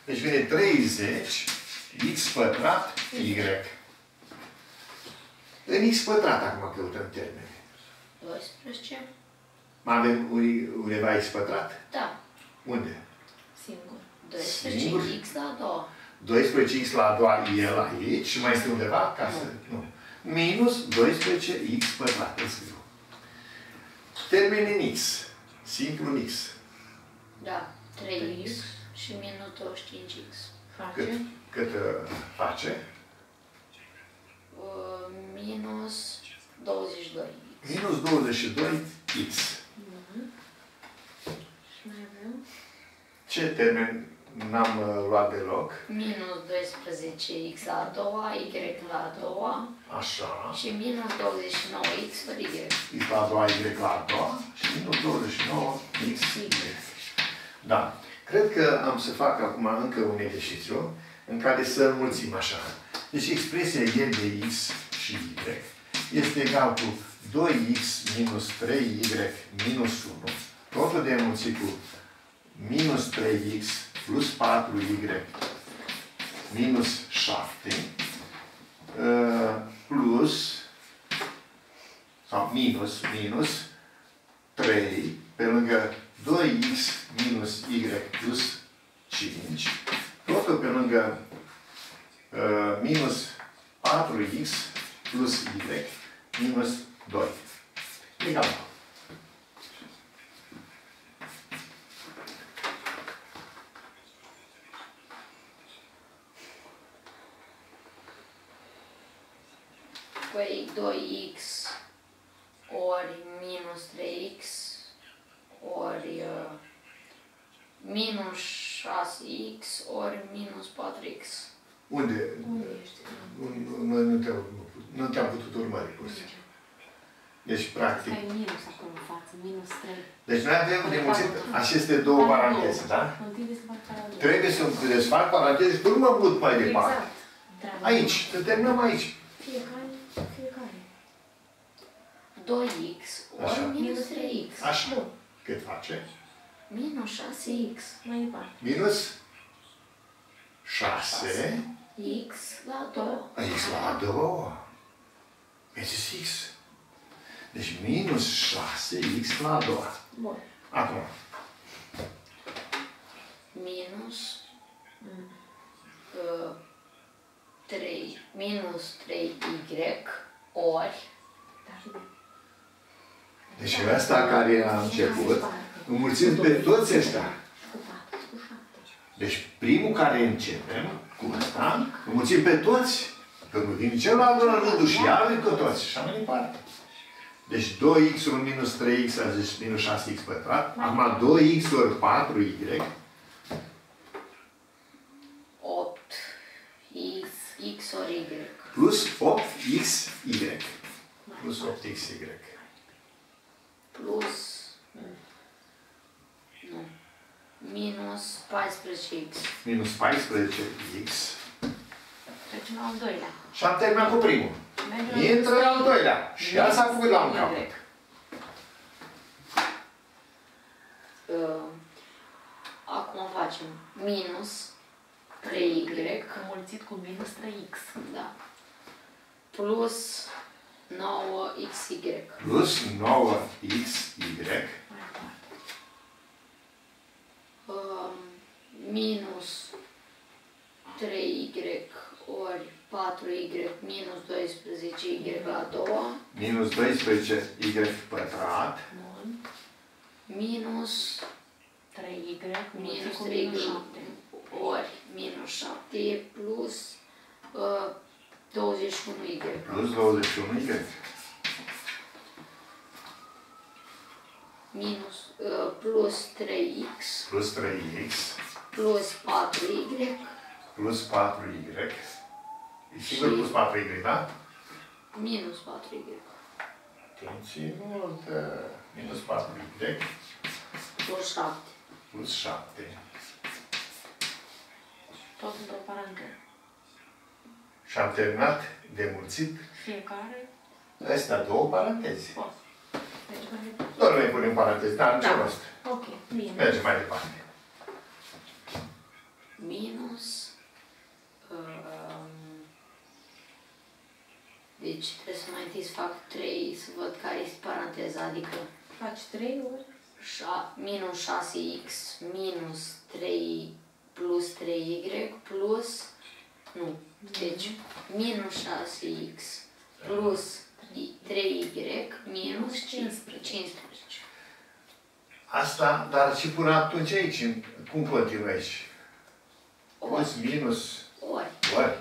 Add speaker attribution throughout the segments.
Speaker 1: Deci vine 30 x pătrat y. În x pătrat acum căutăm termene.
Speaker 2: 12.
Speaker 1: Mai avem undeva x pătrat?
Speaker 2: Da.
Speaker 1: Unde?
Speaker 2: Singur. 12 x la a doua.
Speaker 1: 12x la a doua e la aici și mai este undeva? Ca să... Nu. Minus 12x pătrat. Îl scriu. Termen în x. Simplu în x.
Speaker 2: Da. 3x și minus 25x.
Speaker 1: Cât face?
Speaker 2: Minus 22x.
Speaker 1: Minus 22x.
Speaker 2: Și mai avem?
Speaker 1: Ce termen n-am luat deloc?
Speaker 2: Minus 12x la a doua, y la a doua.
Speaker 1: Așa.
Speaker 2: Și minus 29x ori y.
Speaker 1: X la a doua, y la a doua și minus 29x, y. Da. Cred că am să fac acum încă un exercițiu în care să înmulțim așa. Deci expresia e de x și y este egal cu 2x minus 3y minus 1. Totul de înmulțit cu minus 3x plus 4y minus 7 plus sau minus 3 pe lângă 2x minus y plus 5, totul pe lângă minus 4x plus y minus 2. Egal.
Speaker 2: Păi 2x ori minus 3x ori minus 6x ori minus 4x.
Speaker 1: Unde? Nu te-am putut urmări, pur și simplu. Deci, practic...
Speaker 3: Ai minus acolo în față, minus 3.
Speaker 1: Deci noi avem de mulțit aceste două paranteze, da? Trebuie să desfac paranteze și pe urmă mut mai departe. Aici, să terminăm aici.
Speaker 3: Fiecare.
Speaker 2: 2x ori minus 3x.
Speaker 1: Așa. Cât face?
Speaker 2: Minus 6x.
Speaker 3: Mai departe.
Speaker 1: Minus 6.
Speaker 2: X la 2.
Speaker 1: X la 2. Vezi x. Deci minus 6x la 2.
Speaker 3: Bun.
Speaker 1: Acum.
Speaker 2: Minus 3. Minus 3y ori.
Speaker 1: Deci ăsta care a început, înmulțim pe toți ăștia. Deci primul care începem cu ăsta, înmulțim pe toți. Că nu vine celălalt la rândul și iar cu toți. Și așa mai departe. Deci 2x ori minus 3x a zis minus 6x pătrat. Acum 2x ori 4y.
Speaker 2: 8x x ori y.
Speaker 1: Plus 8xy. Plus 8xy.
Speaker 2: Plus nu. Minus 14x.
Speaker 1: Minus 14x.
Speaker 3: Trecem la al doilea.
Speaker 1: Și am terminat cu primul. Intră la al doilea. Și ea s-a făcut la un capăt.
Speaker 2: Acum facem minus 3y.
Speaker 3: Înmulțit cu minus 3x.
Speaker 2: Da. Plus 9xy.
Speaker 1: Plus 9xy.
Speaker 2: Minus 3y ori 4y minus 12y la 2.
Speaker 1: Minus 12y pătrat.
Speaker 2: Minus
Speaker 3: 3y
Speaker 2: minus
Speaker 3: cu
Speaker 2: 3y
Speaker 3: minus 7.
Speaker 2: ori minus 7 plus 21y.
Speaker 1: Plus 21y.
Speaker 2: Minus plus 3x.
Speaker 1: Plus 3x.
Speaker 2: Plus 4y.
Speaker 1: Plus 4y. E sigur plus 4y, da?
Speaker 2: Minus 4y.
Speaker 1: Atenție multă. Minus 4y.
Speaker 2: Plus 7.
Speaker 1: Plus 7.
Speaker 3: Tot într-o paranteză.
Speaker 1: Și am terminat de mulțit
Speaker 3: Fiecare.
Speaker 1: astea două paranteze.
Speaker 3: Poți. Deci mai departe.
Speaker 1: Nu le punem paranteze, dar în ce rost.
Speaker 3: Ok, bine.
Speaker 1: Mergem mai departe.
Speaker 2: Minus minus. Deci trebuie să mai întâi să fac 3, să văd care este paranteza, adică
Speaker 3: Faci 3 ori.
Speaker 2: minus 6x minus 3 plus 3y plus, nu, deci minus 6x plus 3y minus 15.
Speaker 1: Asta, dar și până atunci aici, cum continuă aici? Plus, minus,
Speaker 2: Ori.
Speaker 1: ori.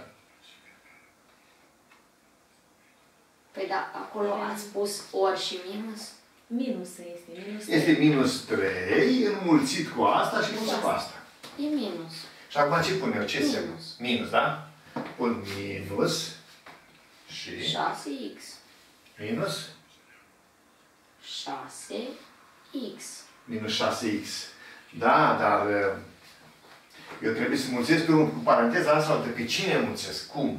Speaker 2: Păi da, acolo ați pus ori și minus?
Speaker 3: Minus este. Minus
Speaker 1: Este minus 3 înmulțit cu asta și mulțit cu asta.
Speaker 2: E minus.
Speaker 1: Și acum ce pun eu? Ce
Speaker 2: Minus.
Speaker 1: semn? Minus, da? Pun minus și
Speaker 2: 6x.
Speaker 1: minus minus 6x. Da, dar eu trebuie să mulțesc pe unul cu paranteza asta, pe cine mulțesc? Cum?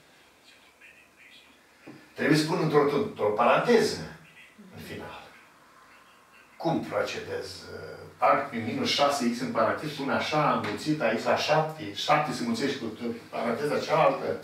Speaker 1: Trebuie să pun într-o paranteză în final. Cum procedez? Parc pe minus 6x în paranteză, pun așa, înmulțit aici la 7. 7 se mulțește cu paranteza cealaltă.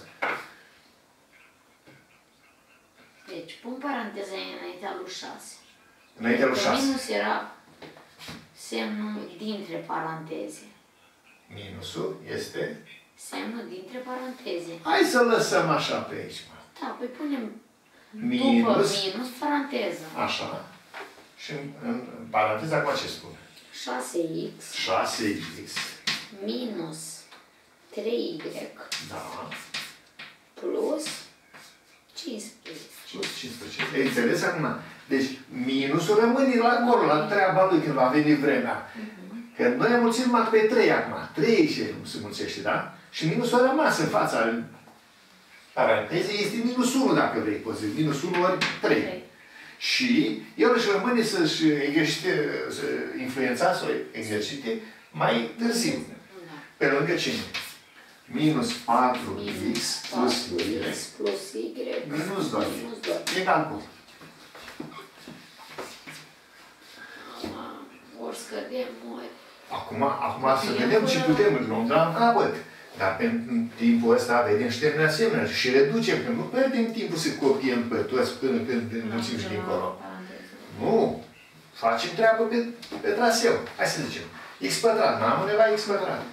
Speaker 2: Deci, pun paranteza înaintea lui 6.
Speaker 1: Înaintea lui 6.
Speaker 2: Minus era semnul dintre paranteze.
Speaker 1: Minusul este...
Speaker 2: Semnul dintre paranteze.
Speaker 1: Hai să lăsăm așa pe aici, mă.
Speaker 2: Da, păi punem
Speaker 1: Minus.
Speaker 2: după minus paranteză.
Speaker 1: Așa. Și în paranteză acum ce spune?
Speaker 2: 6x
Speaker 1: 6x.
Speaker 2: minus 3y
Speaker 1: Da.
Speaker 2: plus 15.
Speaker 1: Plus 15. E înțeles acum? Deci minusul rămâne la acolo, la treaba lui când va veni vremea. Că noi am mulțit numai pe 3 acum. 3 și se mulțește, da? Și minusul a rămas în fața parantezei. Este minus 1, dacă vrei, poți zic. Minus 1 ori 3. Și el își rămâne să-și influența, să o exercite mai târziu. Pe lângă cine? Minus 4x plus y
Speaker 2: plus y
Speaker 1: minus 2.
Speaker 2: minus 2.
Speaker 1: Egal cu.
Speaker 2: Ori scădem, ori...
Speaker 1: Acum să vedem ce putem, îl luăm de la capăt. Dar pentru timpul ăsta vedem și termenă asemenea și reducem, că nu pierdem timpul să copiem pe toți până când înmulțim și dincolo. Nu. Facem treabă pe traseu. Hai să zicem. X pătrat. N-am undeva X pătrat.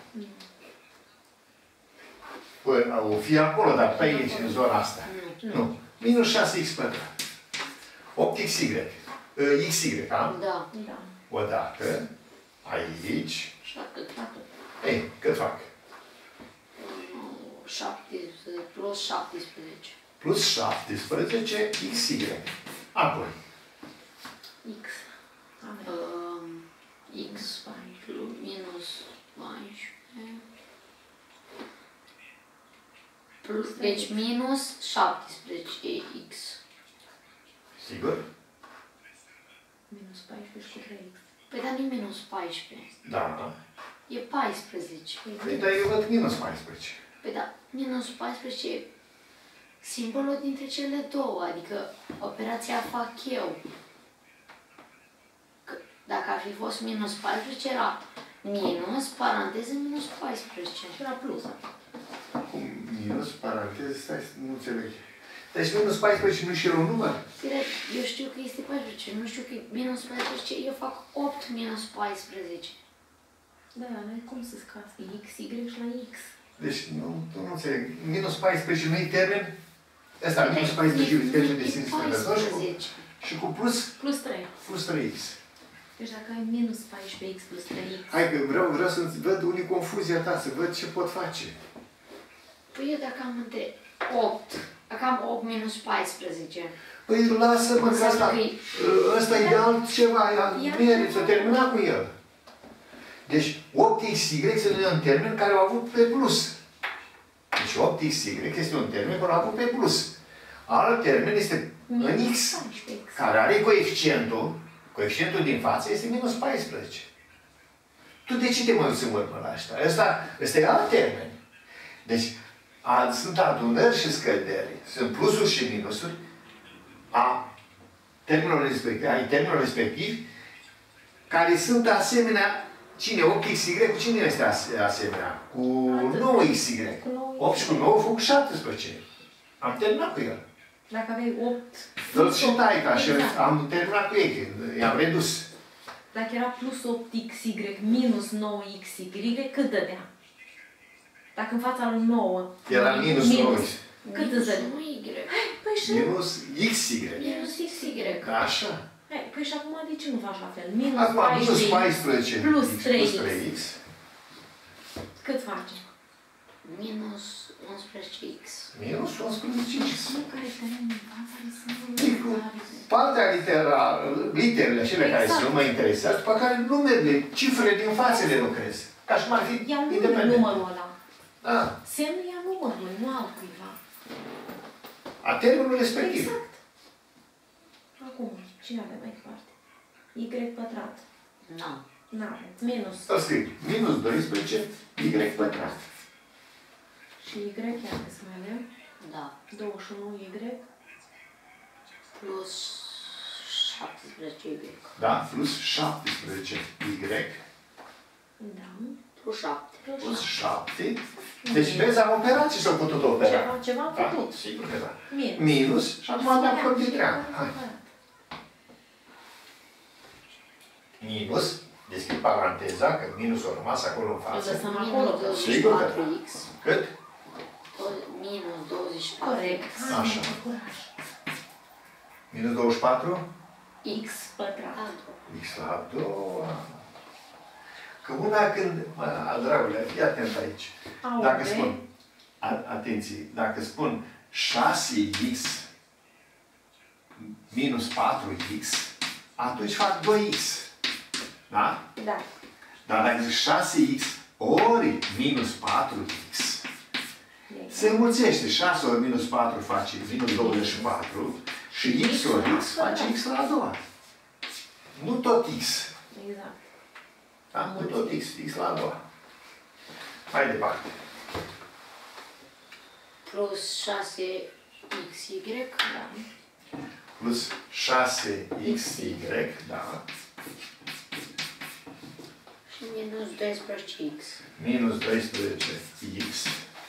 Speaker 1: Păi, o fi acolo, dar pe aici, în zona asta. Nu. Minus 6x pătrat. 8xy. xy, da?
Speaker 2: Da.
Speaker 3: Da.
Speaker 1: Odată. Aici.
Speaker 2: Și atât.
Speaker 1: Ei, cât fac?
Speaker 2: 17 plus 17.
Speaker 1: Plus 17 xy. Apoi.
Speaker 3: X.
Speaker 2: X plus minus 14. Plus, deci minus 17x.
Speaker 1: Sigur?
Speaker 3: Minus 14 și cu 3x.
Speaker 2: Păi dar nu minus 14.
Speaker 1: Da.
Speaker 2: E 14.
Speaker 1: Păi, dar eu văd minus 14.
Speaker 2: Păi da, minus 14 e simbolul dintre cele două, adică operația fac eu. Că dacă ar fi fost minus 14, era minus, paranteză, minus 14.
Speaker 3: Și era plus.
Speaker 1: Cum minus, paranteză, stai, nu înțeleg. Deci minus 14 nu și era un număr?
Speaker 2: Direct, eu știu că este 14, nu știu că e minus 14, eu fac 8 minus 14.
Speaker 3: Da, noi cum să scas x, y și la x?
Speaker 1: Deci, nu înțeleg. Minus 14 nu e termen? Ăsta, minus 14 e termen de sine stătător și cu plus?
Speaker 3: Plus 3.
Speaker 1: Plus 3x.
Speaker 3: Deci dacă ai minus 14x plus 3x...
Speaker 1: Hai că vreau să văd unii confuzia ta, să văd ce pot face.
Speaker 2: Păi eu dacă am între 8, dacă am 8 minus 14.
Speaker 1: Păi lasă-mă că ăsta e de altceva, merită, să termina cu el. Deci 8xy este un termen care au avut pe plus. Deci 8xy este un termen care au avut pe plus. Alt termen este în x, care are coeficientul din față este minus 14. Tu de ce te mai uiți în urmă la asta? Ăsta e alt termen. Deci sunt adunări și scăderi, sunt plusuri și minusuri a termenului respectiv, care sunt asemenea Cine? 8xy cu cine este asemenea? Cu 9xy.
Speaker 3: Cu 9xy.
Speaker 1: 8 și cu 9 fac 17. Am terminat cu el.
Speaker 3: Dacă aveai 8...
Speaker 1: Îl și taica și
Speaker 3: Exact.
Speaker 1: am terminat cu ei, i-am redus.
Speaker 3: Dacă era plus 8xy minus 9xy, cât dădea? Dacă în fața lui 9...
Speaker 1: Era minus 9.
Speaker 3: Cât îți dădea?
Speaker 2: Nu Y.
Speaker 3: Păi și...
Speaker 1: Minus xy.
Speaker 2: Minus XY.
Speaker 1: Așa.
Speaker 3: Păi și acum de ce nu faci la fel? Minus
Speaker 1: Acum, minus 14
Speaker 3: plus
Speaker 1: x
Speaker 3: 3x.
Speaker 1: plus 3x.
Speaker 3: Cât face?
Speaker 2: Minus 11X.
Speaker 1: Minus 11x.
Speaker 3: Fiecare teren în fața lui
Speaker 1: Partea literele acelea care
Speaker 3: Exact.
Speaker 1: nu mă interesează, pe care numerele, cifrele din față le lucrez. Ca și cum ar fi
Speaker 3: Ia
Speaker 1: independent.
Speaker 3: numărul ăla.
Speaker 1: Da.
Speaker 3: Semnul ia numărul, nu al cuiva.
Speaker 1: A termenul respectiv.
Speaker 3: Exact. Acum, ce avem mai departe? Y pătrat.
Speaker 2: Nu.
Speaker 3: N-avem. Minus.
Speaker 1: Să scriu. Minus 12 y pătrat.
Speaker 3: Și Y, iată să mai avem.
Speaker 2: Da.
Speaker 3: 21Y.
Speaker 2: Plus 17Y.
Speaker 1: Da? Plus 17 y
Speaker 3: Da.
Speaker 2: Plus 7.
Speaker 1: plus 7. Deci vezi, am operat și s-au putut opera.
Speaker 3: Ceva am
Speaker 1: Da,
Speaker 3: făcut.
Speaker 1: sigur că da.
Speaker 3: Minus.
Speaker 1: Minus și acum am dat de treabă. Hai. Minus, deschid paranteza, că minusul a rămas acolo în față.
Speaker 3: Lăsăm acolo.
Speaker 1: Sigur că da.
Speaker 2: 24X.
Speaker 1: Cât?
Speaker 2: Minus 24.
Speaker 3: Corect.
Speaker 1: Așa.
Speaker 3: Hai, curaj.
Speaker 1: Minus 24?
Speaker 3: X pătrat.
Speaker 1: X la a doua. Că una când, dragule, fii atent aici. Dacă spun, atenție, dacă spun 6x minus 4x, atunci fac 2x. Da?
Speaker 3: Da.
Speaker 1: Dar dacă zic 6x ori minus 4x, se înmulțește. 6 ori minus 4 face minus 24 și x ori x face x la a doua. Nu tot x.
Speaker 3: Exact.
Speaker 1: Da? Nu tot x. X la a doua. Mai departe.
Speaker 2: Plus 6XY.
Speaker 3: Da.
Speaker 1: Plus 6xy, da?
Speaker 2: Și minus 12X.
Speaker 1: Minus 12x.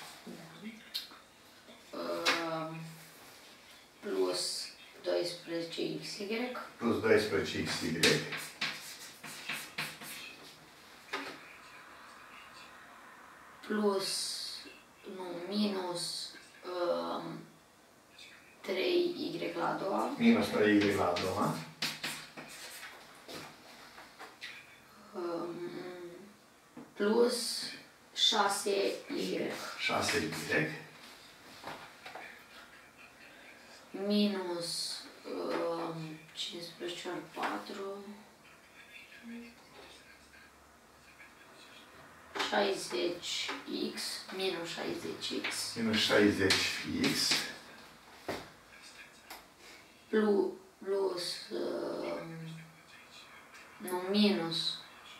Speaker 2: Plus 12XY.
Speaker 1: Plus 12xy.
Speaker 2: Plus, nu, minus 3Y la a doua.
Speaker 1: Minus 3y la a doua.
Speaker 2: Plus 6Y.
Speaker 1: 6y.
Speaker 2: Minus 15 ori 4. 60x minus 60x
Speaker 1: Minus 60x.
Speaker 2: plus nu, minus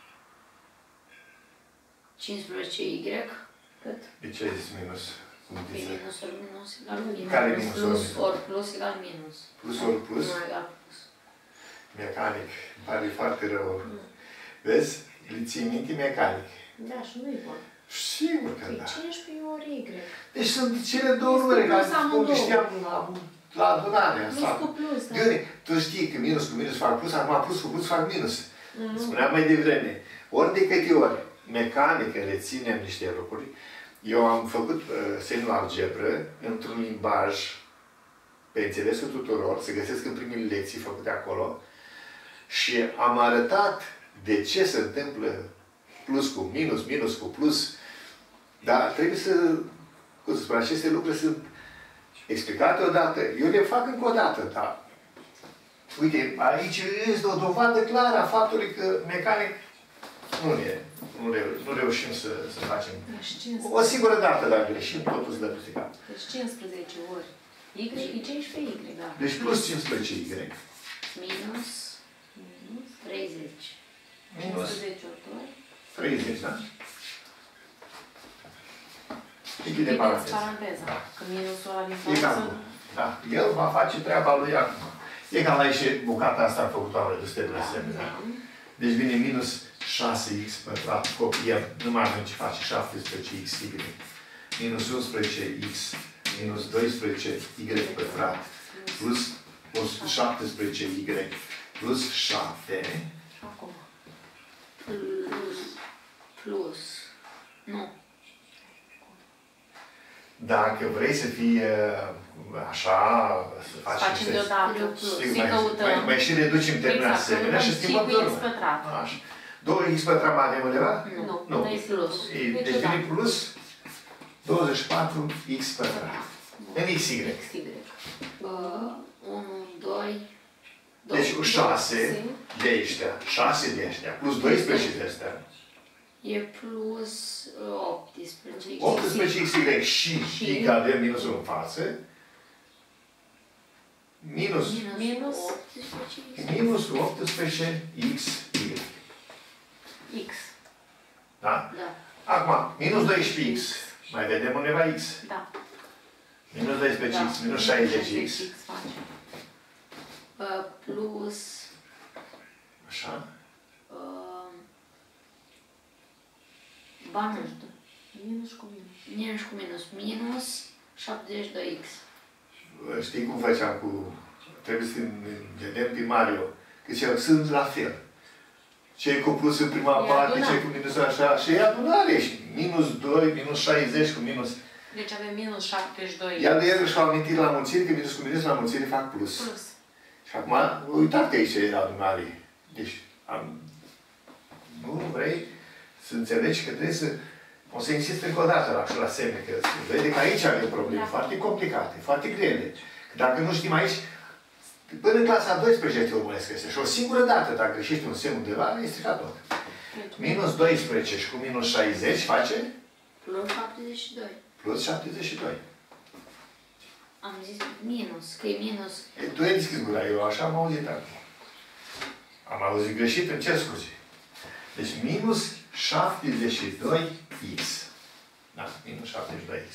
Speaker 2: 15y.
Speaker 3: Cât?
Speaker 1: De ce ai zis minus? Cum
Speaker 2: Păi
Speaker 1: dice?
Speaker 2: minus ori minus egal minus.
Speaker 1: Care minus ori
Speaker 2: Plus
Speaker 1: minus?
Speaker 2: ori plus egal minus.
Speaker 1: Plus ori plus?
Speaker 2: Nu egal plus.
Speaker 1: Mecanic. Îmi pare foarte rău. Vezi? Îi ții minte mecanic.
Speaker 3: Da, și nu-i bun.
Speaker 1: Sigur că
Speaker 3: Păi
Speaker 1: da.
Speaker 3: 15 ori Y.
Speaker 1: Deci sunt cele două numere care
Speaker 3: plus amândouă.
Speaker 1: știam la adunare.
Speaker 3: Plus cu plus, da.
Speaker 1: Gândi, tu știi că minus cu minus fac plus, acum plus cu plus fac minus.
Speaker 3: Nu.
Speaker 1: Spuneam mai devreme. Ori de câte ori mecanică reținem niște lucruri, eu am făcut semnul algebră într-un limbaj pe înțelesul tuturor, se găsesc în primele lecții făcute acolo, și am arătat de ce se întâmplă plus cu minus, minus cu plus, dar trebuie să, cum să spun, aceste lucruri sunt explicate odată. Eu le fac încă o dată, dar uite, aici este o dovadă clară a faptului că mecanic nu reușim să facem.
Speaker 3: Deci 15.
Speaker 1: O singură dată, dacă greșim, totul se dă peste cap.
Speaker 3: Deci 15 ori. Y e 15Y, da.
Speaker 1: Deci plus 15y.
Speaker 2: Minus
Speaker 3: Minus
Speaker 2: 30.
Speaker 1: Minus
Speaker 3: 15 ori
Speaker 1: 30, da? Și
Speaker 3: 2.
Speaker 1: închide paranteza.
Speaker 3: Paranteza. Că minusul ăla din
Speaker 1: E
Speaker 3: față...
Speaker 1: cam. Da. El va face treaba lui acum. E cam la și bucata asta am făcut-o am redus de asemenea. Deci vine minus 6x pătrat, copiem, nu mai avem ce face, 17xy, minus 11x, minus 12y pătrat, plus 17y, plus 7.
Speaker 3: Acum.
Speaker 2: Plus. Nu.
Speaker 1: Dacă vrei să fie așa, să faci
Speaker 3: Facem deodată.
Speaker 1: sigur, mai și reducem termenul asemenea și schimbăm pe urmă. Așa. 2x pătrat mai avem undeva?
Speaker 2: Nu.
Speaker 1: Nu.
Speaker 2: E plus.
Speaker 1: Deci vine plus 24x pătrat. În xy.
Speaker 2: 1, 2,
Speaker 1: Deci cu 6 de ăștia, 6 de ăștia, plus 12 de ăștia.
Speaker 2: E plus 18.
Speaker 1: 18xy și fiindcă avem minusul în față, minus 18xy.
Speaker 3: X.
Speaker 1: Da?
Speaker 2: Da.
Speaker 1: Acum, minus 12x. Mai vedem undeva x.
Speaker 3: Da.
Speaker 1: Minus 12x, minus 60x.
Speaker 2: Plus
Speaker 1: Așa.
Speaker 2: ba nu.
Speaker 3: Minus cu minus.
Speaker 2: Minus cu minus. Minus 72x.
Speaker 1: Știi cum făceam cu... Trebuie să vedem primario. Că ce sunt la fel. Ce e cu plus în prima parte, ce e cu minus așa. Și e adunare. Și minus 2, minus 60 cu minus...
Speaker 3: Deci avem minus 72.
Speaker 1: Iar el și-a amintit la mulțire, că minus cu minus la mulțire fac plus.
Speaker 3: Plus.
Speaker 1: Și acum, uitați că aici e adunare. Deci, nu vrei să înțelegi că trebuie să... O să insist încă o dată la semne, că vede că aici avem probleme foarte complicate, foarte grele. Că dacă nu știm aici, până în clasa 12 te urmăresc astea. Și o singură dată, dacă greșești un semn undeva, e stricat tot. Minus 12 și cu minus 60 face?
Speaker 2: Plus 72.
Speaker 1: Plus 72.
Speaker 2: Am zis minus, că e minus.
Speaker 1: Tu ai deschis gura, eu așa am auzit acum. Am auzit greșit, îmi cer scuze. Deci minus 72x. Da, minus 72x.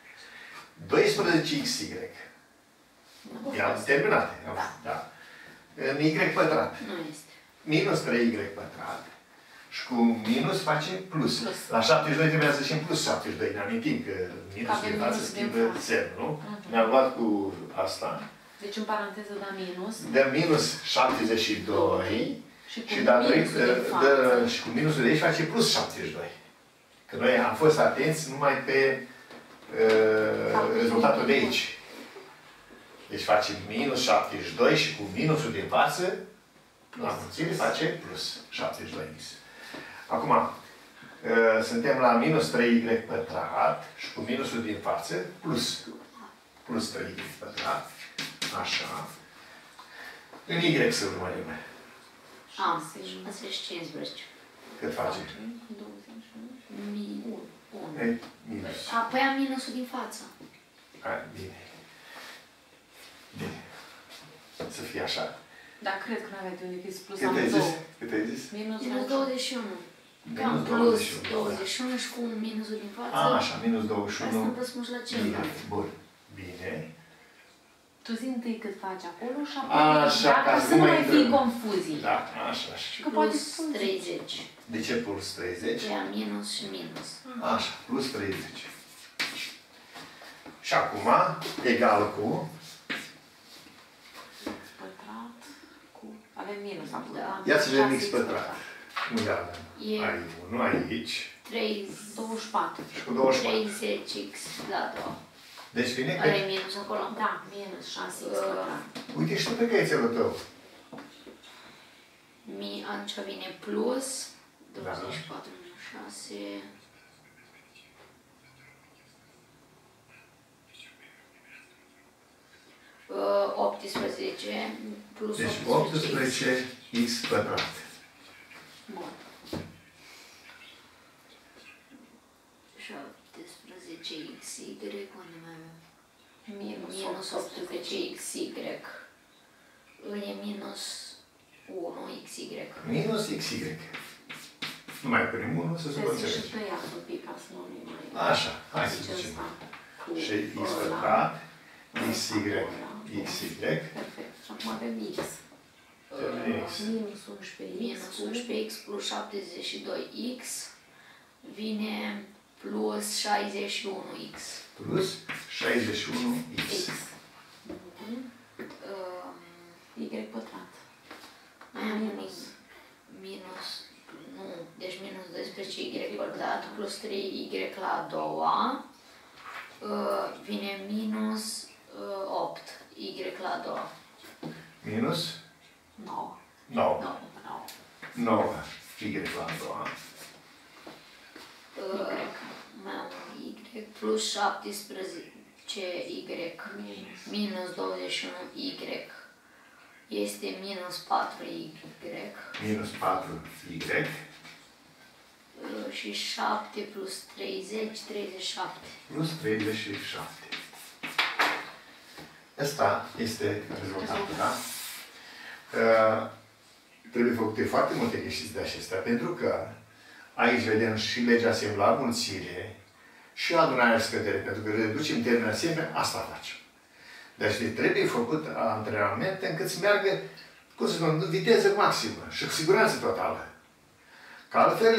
Speaker 1: 12xy. I-am terminat. Da. În y pătrat.
Speaker 2: Nu este.
Speaker 1: Minus 3y pătrat. Și cu minus face plus. La 72 trebuia să zicem plus 72. Ne amintim că minusul de față schimbă semn, nu? Ne-am luat cu asta.
Speaker 3: Deci în paranteză da minus.
Speaker 1: Dă minus 72. Și cu minusul de aici face plus 72. Că noi am fost atenți numai pe rezultatul de aici. Deci face minus 72 și cu minusul din față, la mulțime, face plus 72x. Acum, suntem la minus 3y pătrat și cu minusul din față, plus 3y pătrat. Așa. În y să urmărim.
Speaker 2: Asta e 15.
Speaker 1: Cât face?
Speaker 2: 1.
Speaker 1: Minus.
Speaker 2: Apoi am minusul din față.
Speaker 1: Bine. Bine. Să fie așa.
Speaker 3: Da, cred că n-avea de unde plus
Speaker 1: Cât ai zis? Cât ai zis?
Speaker 3: Minus
Speaker 2: Minus 21.
Speaker 1: Minus
Speaker 2: Plus
Speaker 1: 21.
Speaker 2: 21 și cu minusul din față.
Speaker 1: Așa, minus 21.
Speaker 2: Asta îmi răspuns la celălalt.
Speaker 1: Bun. Bine.
Speaker 3: Tu zi întâi cât faci acolo și
Speaker 1: Așa,
Speaker 3: apoi, ca să nu mai fie confuzii.
Speaker 1: Da, așa.
Speaker 3: Că poate
Speaker 2: Plus 30.
Speaker 1: De ce plus 30?
Speaker 2: Ia minus și minus.
Speaker 1: Așa, plus 30. Și acum, egal cu...
Speaker 3: Pătrat cu... Avem minus acum.
Speaker 2: Da.
Speaker 1: Ia să vedem x pătrat. Unde avem?
Speaker 2: E
Speaker 1: Nu aici.
Speaker 3: 24.
Speaker 1: Și cu 24.
Speaker 2: 30x la 2.
Speaker 1: Deci vine că...
Speaker 2: Are minus acolo?
Speaker 3: Da, minus 6x pătrat.
Speaker 1: Uite și tu pe căiețelul tău.
Speaker 2: Atunci vine plus 24 minus 6. Uh, 18 plus
Speaker 1: Deci
Speaker 2: 18.
Speaker 1: 18x pătrat.
Speaker 2: Bun. 17xy, unde mai avem? Minus 18xy. E minus 1xy.
Speaker 1: Minus xy. Nu mai punem 1 să se
Speaker 3: Trebuie să
Speaker 1: înțelege.
Speaker 3: și tăiat un pic ca să nu ne mai...
Speaker 1: Așa, hai să zicem. Și x pătrat, xy.
Speaker 3: Perfect. Și acum avem x.
Speaker 1: Termen x.
Speaker 3: Minus 11x.
Speaker 2: Minus 11x plus 72x vine plus 61x.
Speaker 1: Plus 61x.
Speaker 3: Y pătrat.
Speaker 2: Mai am minus, nu, deci minus 12y pătrat plus 3y la a doua vine minus 8y la a doua.
Speaker 1: Minus
Speaker 2: 9.
Speaker 1: 9.
Speaker 2: 9.
Speaker 1: 9. Y la a doua.
Speaker 2: Mai am y plus 17y minus 21y este minus 4y
Speaker 1: Minus 4y.
Speaker 2: Și 7 plus 30, 37.
Speaker 1: Plus 37. Asta este rezultatul, da? Trebuie făcute foarte multe exerciții de acestea, pentru că aici vedem și legea semn la mulțire și adunarea scădere, pentru că reducem termenul semn, asta facem. Deci trebuie făcut antrenamente încât să meargă, cum să spun, viteză maximă și cu siguranță totală. Că altfel,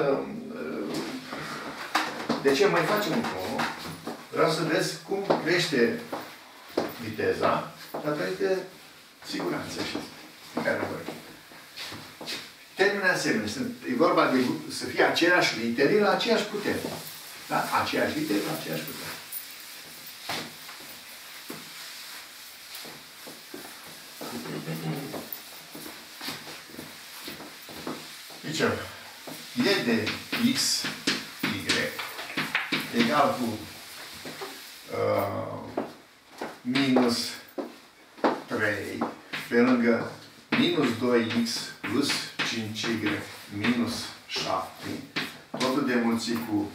Speaker 1: de ce mai facem un punct? Vreau să vezi cum crește viteza datorită siguranței pe care o vorbim. Termenele asemenea. E vorba de să fie aceleași litere la aceeași putere. Da? Aceeași litere la aceeași putere. Zicem, e de x, y egal cu minus 3 pe lângă minus 2x plus 5y minus 7, totul de mulțit cu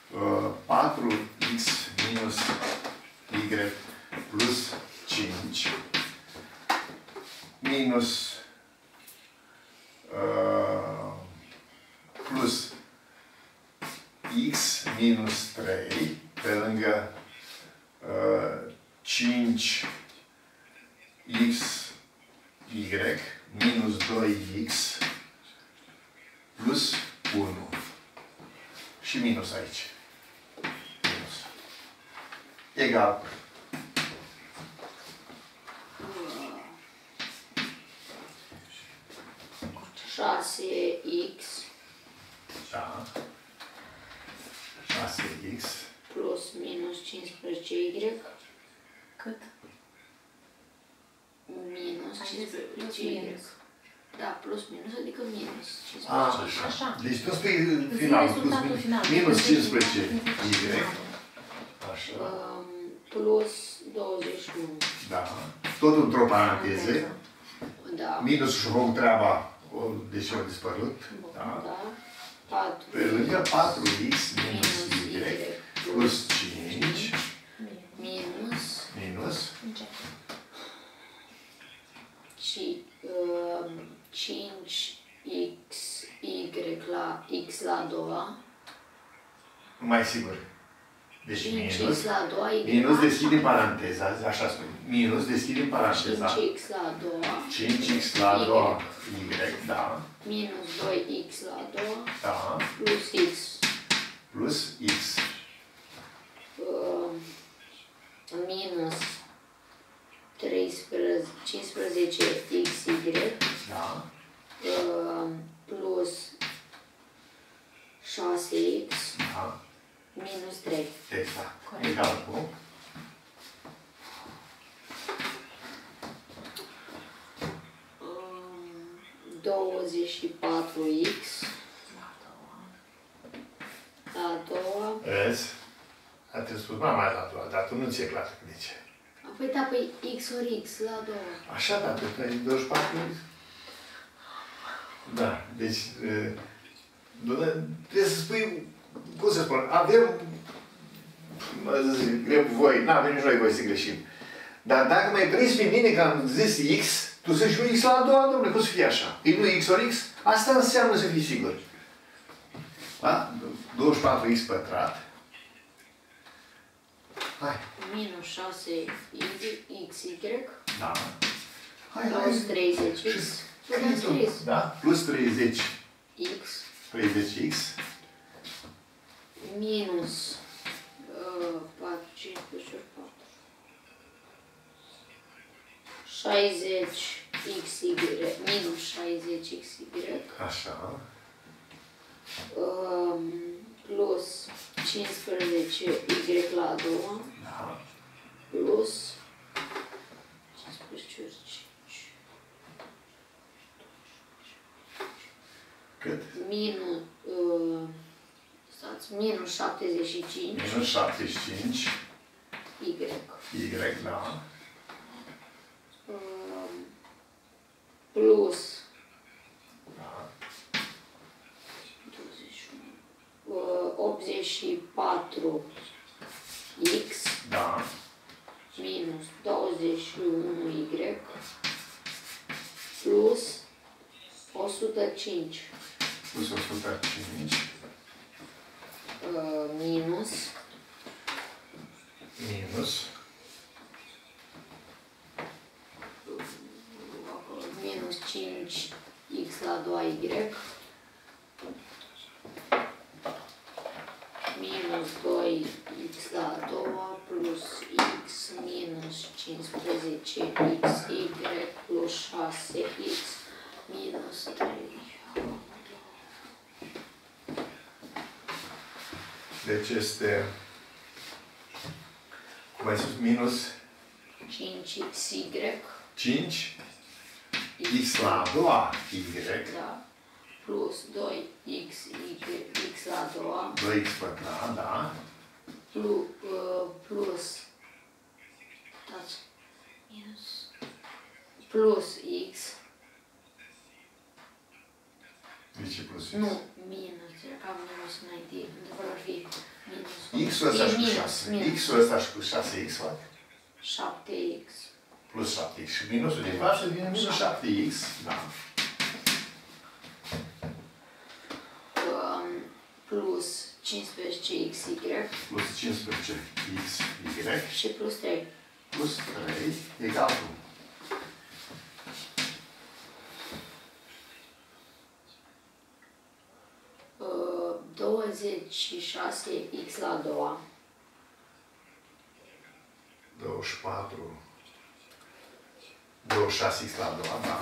Speaker 1: 4x minus y plus 5 minus plus x minus 3 pe lângă 5x y minus 2x plus 1. Și minus aici. Minus. Egal.
Speaker 2: X
Speaker 1: Da. 6x
Speaker 2: plus minus 15y
Speaker 3: Cât?
Speaker 2: minus
Speaker 3: Ai zis plus
Speaker 2: 15y.
Speaker 3: minus.
Speaker 2: Da, plus minus, adică minus 15.
Speaker 3: Așa.
Speaker 1: Deci tu spui final,
Speaker 3: Rezultatul final.
Speaker 1: minus 15 y. Așa.
Speaker 2: Plus 21.
Speaker 1: Da. Tot într-o paranteză.
Speaker 2: Da.
Speaker 1: Minus și făcut treaba, deci a dispărut. Da.
Speaker 2: Da. 4.
Speaker 1: Pe lângă 4x minus y plus 5 minus
Speaker 2: și 5x y la x la a doua.
Speaker 1: mai sigur. Deci
Speaker 2: 5x
Speaker 1: minus.
Speaker 2: la a doua y.
Speaker 1: Minus deschidem paranteza, așa spune. Minus deschidem paranteza.
Speaker 2: 5x la a doua.
Speaker 1: 5x la a doua y, da.
Speaker 2: Minus 2x la a doua.
Speaker 1: Da.
Speaker 2: Plus x.
Speaker 1: Plus x.
Speaker 2: Minus 15xy
Speaker 1: Da.
Speaker 2: plus 6x
Speaker 1: Da.
Speaker 2: minus 3.
Speaker 1: Exact.
Speaker 3: Corect.
Speaker 1: Egal cu
Speaker 2: 24x la a doua.
Speaker 1: Vezi? A trebuit spus mama la a doua, dar tu nu ți-e clar de ce.
Speaker 2: Apoi da, păi x ori x la a doua.
Speaker 1: Așa, dar tu ai 24. Da, deci trebuie să spui, cum să spun, avem, greu voi, n-avem nici noi voi să greșim. Dar dacă mai prins pe mine că am zis x, tu să știi x la a doua, domnule, cum să fie așa? E nu x ori x? Asta înseamnă să fii sigur. Da? 24x pătrat. Hai.
Speaker 2: Minus 6xy.
Speaker 1: Da.
Speaker 2: plus 30x.
Speaker 1: Scrie tu. Da? Plus 30.
Speaker 2: X
Speaker 1: 30x.
Speaker 2: minus 4, 15 ori 4. 60xy, minus 60xy.
Speaker 1: Așa.
Speaker 2: Plus 15y la a doua.
Speaker 1: Da.
Speaker 2: Plus 15 ori 5.
Speaker 1: Cât?
Speaker 2: Minus, stați, minus 75.
Speaker 1: Minus 75.
Speaker 2: Y.
Speaker 1: Y, da.
Speaker 2: Plus
Speaker 1: Da.
Speaker 2: 84 x
Speaker 1: Da.
Speaker 2: minus 21 y plus 105
Speaker 1: Plus 105.
Speaker 2: minus minus 5x la 2y minus 2x la a doua plus x minus 15xy plus 6x minus 3.
Speaker 1: Deci este, cum ai spus, minus
Speaker 2: 5xy
Speaker 1: 5 x la a doua y,
Speaker 2: da, plus 2x x la a doua
Speaker 1: 2x pătrat, da,
Speaker 2: plus stați, plus x,
Speaker 1: de ce plus x?
Speaker 2: nu, minus, era ca minus înainte, într-adevăr ar fi minus.
Speaker 1: X-ul ăsta și cu
Speaker 2: Minus,
Speaker 1: 6.
Speaker 2: minus.
Speaker 1: X-ul ăsta și cu 6x fac
Speaker 2: 7x
Speaker 1: plus 7x. Și minusul din față vine minus 7x, da.
Speaker 2: plus 15xy
Speaker 1: Plus 15xy
Speaker 2: și plus 3.
Speaker 1: plus 3 egal cu
Speaker 2: 26x la a doua
Speaker 1: 24 26x la a doua, da.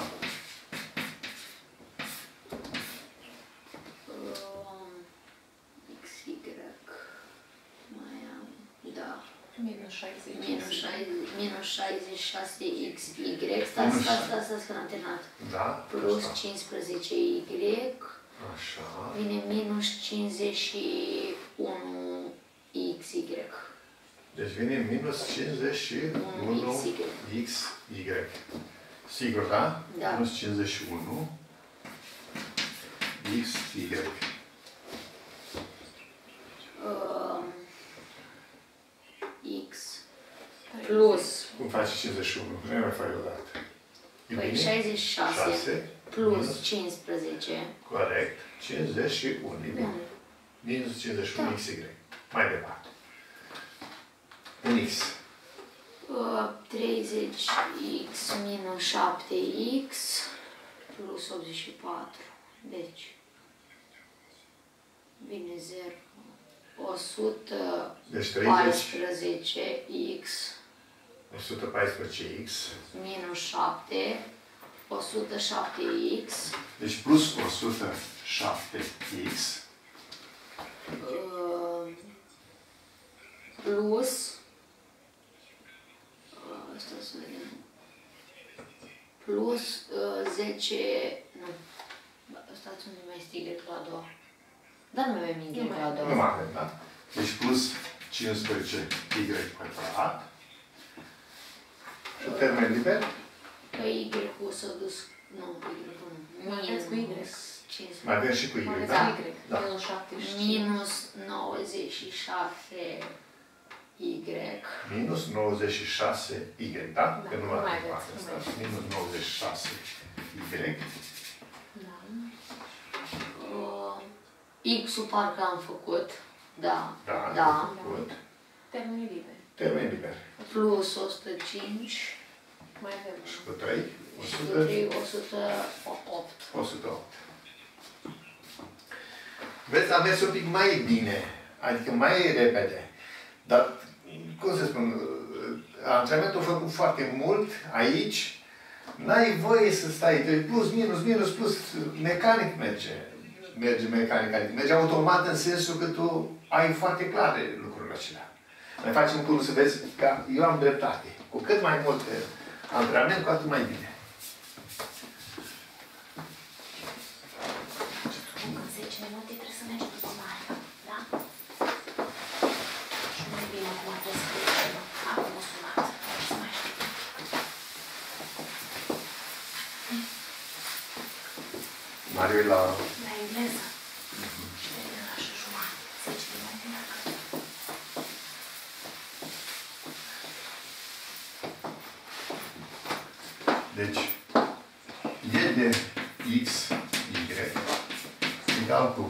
Speaker 2: xy mai am, da,
Speaker 3: Minus 60.
Speaker 2: minus 66xy, stați că n-am terminat,
Speaker 1: Da?
Speaker 2: plus
Speaker 1: Așa.
Speaker 2: 15y,
Speaker 1: Așa.
Speaker 2: vine minus 51xy.
Speaker 1: Deci vine minus 51xy. Sigur, da?
Speaker 2: Da.
Speaker 1: Minus 51 xy.
Speaker 2: X plus,
Speaker 1: Cum faci 51? Nu mai faci odată. E
Speaker 2: păi
Speaker 1: bine?
Speaker 2: 66
Speaker 1: 6
Speaker 2: plus
Speaker 1: minus,
Speaker 2: 15.
Speaker 1: corect, 51. E bine.
Speaker 2: Bun.
Speaker 1: Minus 51
Speaker 2: Da.
Speaker 1: xy. Mai departe. Un x.
Speaker 2: 30x minus 7x plus 84. Deci, vine 0.
Speaker 1: Deci 30,
Speaker 2: 114x
Speaker 1: 114x.
Speaker 2: minus 7, 107x
Speaker 1: Deci plus 107x.
Speaker 2: plus asta să vedem, plus 10, nu, stați unde mai este Y la a doua. Dar nu mai avem Y la a
Speaker 1: Nu
Speaker 2: doua.
Speaker 1: mai avem, da? Deci plus 15y pătrat. Și termen liber?
Speaker 2: Că Y-ul s-a dus, nu, Y-ul nu,
Speaker 3: Mai aveți cu Y.
Speaker 2: minus 15.
Speaker 1: Mai avem și cu y,
Speaker 3: Mai
Speaker 1: da?
Speaker 3: aveți Y.
Speaker 1: Da.
Speaker 3: Minus 75.
Speaker 2: Minus 96 Y.
Speaker 1: Minus 96y, da? Că nu
Speaker 3: Nu
Speaker 1: mai
Speaker 3: mai
Speaker 1: avem
Speaker 3: aveți,
Speaker 1: asta.
Speaker 3: nu mai
Speaker 1: Minus 96y.
Speaker 3: Da.
Speaker 2: X-ul parcă am făcut, da,
Speaker 1: Da,
Speaker 2: da.
Speaker 1: am făcut.
Speaker 3: Termenii liberi.
Speaker 1: Termen liber.
Speaker 2: Plus 105
Speaker 3: Mai avem.
Speaker 1: Și cu 3?
Speaker 2: Și cu 3, 108.
Speaker 1: 108. Vezi, a mers un pic mai bine, adică mai repede. Dar, cum să spun, antrenamentul a făcut foarte mult aici. N-ai voie să stai, plus, minus, minus, plus, mecanic merge. Merge mecanic, adică merge automat în sensul că tu ai foarte clare lucrurile acelea. Mai facem cum să vezi că eu am dreptate. Cu cât mai mult antrenament, cu atât mai bine.
Speaker 2: Încă 10 minute trebuie să mergi după mare, da? Și nu e bine acum trebuie să pleci. Acum o sunat. Să mai aștept.
Speaker 1: Mariu e la...
Speaker 2: La engleză. Și termină la și jumătate. 10 minute dacă.
Speaker 1: Deci, e de x, y, egal cu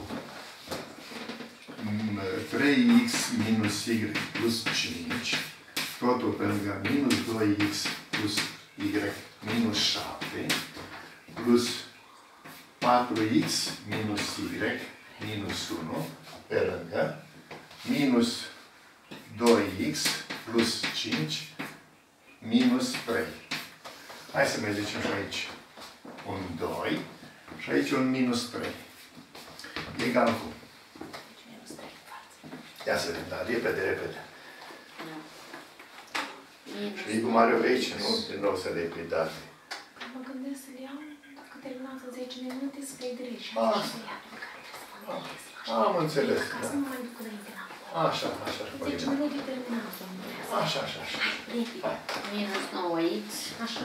Speaker 1: 3x minus y plus 5, totul pe lângă minus 2x plus y minus 7, plus 4x minus y minus 1, pe lângă, minus 2x plus 5 minus 3. Hai să mai zicem și aici un 2 și aici un minus 3. Egal cu.
Speaker 2: Minus 3 în față.
Speaker 1: Ia să vedem, dar repede, repede.
Speaker 2: Da. Minus
Speaker 1: Și cu Mariu aici, nu? Din nou să le iei date.
Speaker 3: Mă gândesc să-l iau, dacă terminați în 10 minute, să plec direct și
Speaker 1: Ah.
Speaker 3: să ia pe care trebuie să mă gândesc.
Speaker 1: Am înțeles,
Speaker 3: Ca
Speaker 1: da.
Speaker 3: să nu mai duc înainte la
Speaker 1: Așa, așa, așa.
Speaker 3: 10 minute terminați, domnule.
Speaker 1: Așa, așa, așa.
Speaker 3: Repede.
Speaker 2: minus 9x
Speaker 3: Așa.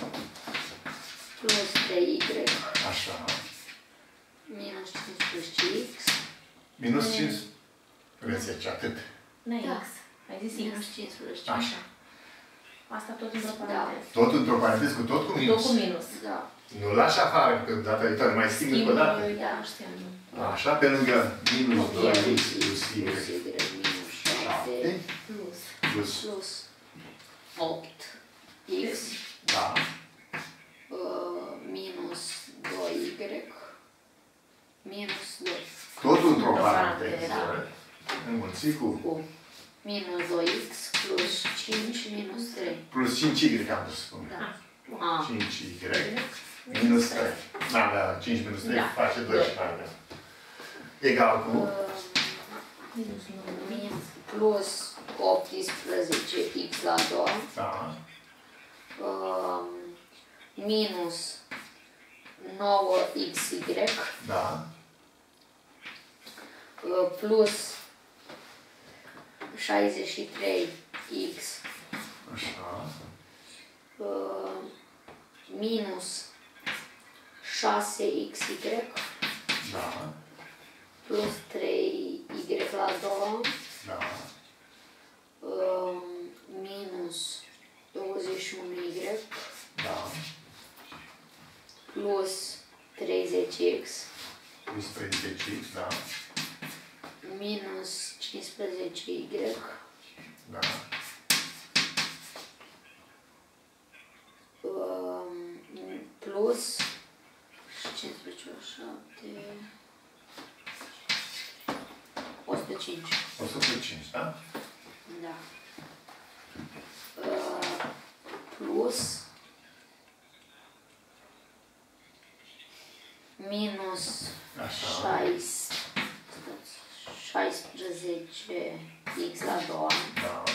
Speaker 2: plus 3y
Speaker 1: Așa.
Speaker 2: minus 15x
Speaker 1: Minus 5. Vreți aici, atât.
Speaker 3: N-ai
Speaker 2: Da.
Speaker 3: X. Ai zis X.
Speaker 2: minus 15.
Speaker 1: Așa.
Speaker 3: Asta tot într-o
Speaker 2: Da.
Speaker 3: paranteză.
Speaker 1: Tot într-o paranteză cu tot cu
Speaker 3: Tot
Speaker 1: minus.
Speaker 3: cu minus.
Speaker 2: Da.
Speaker 1: Nu lași afară, că data viitoare mai schimb încă o dată.
Speaker 3: Da, știam.
Speaker 1: Așa, pe lângă minus 2x plus y
Speaker 2: plus y minus 7
Speaker 1: 7
Speaker 3: Plus.
Speaker 1: plus,
Speaker 2: plus 8x
Speaker 1: da,
Speaker 2: minus 2y minus 2
Speaker 1: totul într-o
Speaker 3: Într-o
Speaker 1: paranteză,
Speaker 2: paranteză.
Speaker 1: înmulțit cu
Speaker 2: cu minus 2x plus 5 minus 3.
Speaker 1: plus 5y, am să spun.
Speaker 2: Da. A.
Speaker 1: 5y minus 3. Da, da, 5 minus 3
Speaker 3: Da.
Speaker 1: face 12. Da. Egal cu,
Speaker 3: Minus 9.
Speaker 2: Min plus 18x la 2
Speaker 1: da,
Speaker 2: minus 9xy
Speaker 1: da,
Speaker 2: plus 63x
Speaker 1: așa,
Speaker 2: minus 6xy
Speaker 1: da,
Speaker 2: plus 3y la 2
Speaker 1: da,
Speaker 2: minus 21y
Speaker 1: da,
Speaker 2: plus 30x
Speaker 1: plus 30x, da,
Speaker 2: minus 15y
Speaker 1: da,
Speaker 2: plus 15 7 105.
Speaker 1: 105, da?
Speaker 2: Da. Plus minus
Speaker 1: Așa.
Speaker 2: 16x la 2
Speaker 1: Da,